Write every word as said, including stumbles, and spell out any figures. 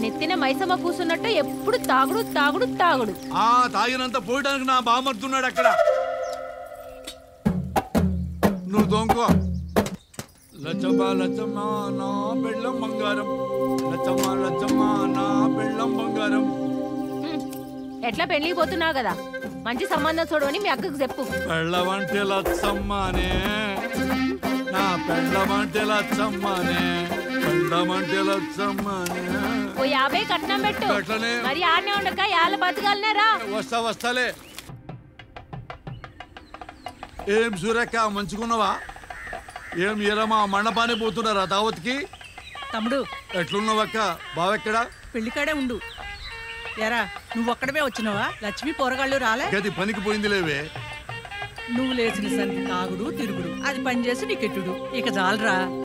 నెత్తిన మైసమ్మ కూసున్నట్టు ఎప్పుడు తాగుడు తాగుడు తాగుడు. ఆ తాగినంత పోయడానికి నా బామర్తున్నాడు అక్కడ. నువ్వు దొంగో. లచ్చమ్మ లచ్చమ్మ నా పెళ్ళం బంగారం, లచ్చమ్మ లచ్చమ్మ నా పెళ్ళం బంగారం. ఎట్లా పెళ్లికి పోతున్నావు కదా, మంచి సంబంధం చూడని మీ అక్కకు చెప్పు. పెళ్ళమంటే లచ్చమ్మనే, నా పెళ్ళమంటే లచ్చమ్మనే, పెళ్ళమంటే లచ్చమ్మనే. ఓ యాభై కట్నం పెట్టు, మరి ఆడనే ఉండక యాళ్ళ బతకాలనేరా. వస్తా వస్తాలే. ఏం సురేఖ మంచుకున్నావా? ఏం ఎరమా మండపానే పోతున్నారా దావత్కి? తమ్ముడు ఎట్లున్నావక్క? బావెక్కడా? పెళ్లికాడే ఉండు. ఎరా నువ్వు ఒక్కడమే వచ్చినావా? లక్ష్మి పోరగాళ్ళు రాలే? గది పనికి పోయింది లేవే. నువ్వు లేచిన సంతి తాగుడు తిరుగుడు, అది పని చేసి నీకెట్టుడు. ఇక చాలరా.